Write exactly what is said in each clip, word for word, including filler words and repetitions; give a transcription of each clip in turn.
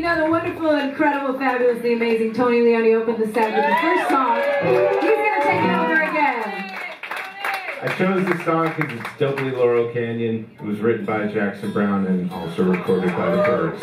know, the wonderful, incredible, fabulous, the amazing Tony Leone opened the set with the first song. He's going to take it over again. I chose this song because it's doubly Laurel Canyon. It was written by Jackson Browne and also recorded by the Birds.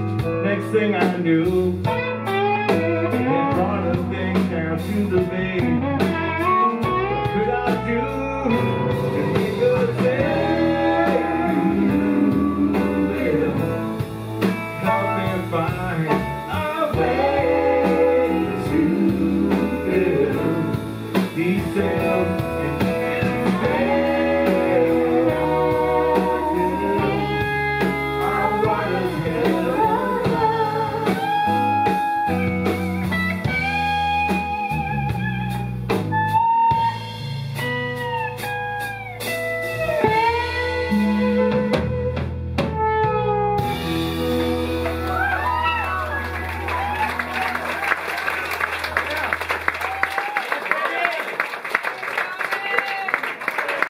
Thing I knew, it brought a thing down to the bay.